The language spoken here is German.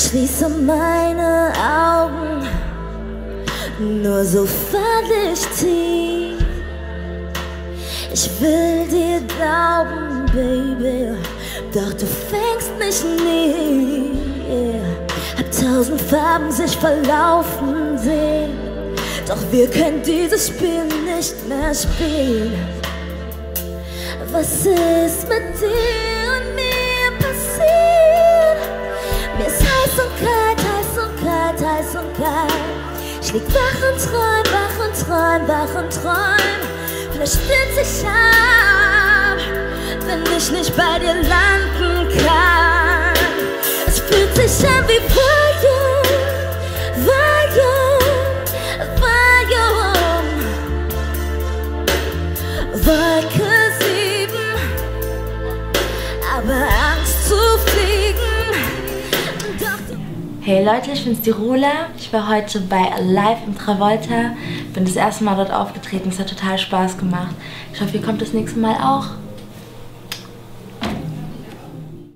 Schließe meine Augen, nur so fall ich tief. Ich will dir glauben, Baby, doch du fängst mich nie. Hab 1000 Farben sich verlaufen sehen, doch wir können dieses Spiel nicht mehr spielen. Was ist mit dir und mir passiert? Mir ist heiß und kalt, heiß und kalt, heiß und kalt. Ich lieg wach und träum, wach und träum, wach und träum. Vielleicht stürz ich ab, wenn ich nicht bei dir landen kann. Es fühlt sich an wie Valium, Valium, Valium. Wolke 7, aber Angst zu fliegen. Hey Leute, ich bin's, die Rola. Ich war heute bei Alive im Travolta. Bin das erste Mal dort aufgetreten. Es hat total Spaß gemacht. Ich hoffe, ihr kommt das nächste Mal auch.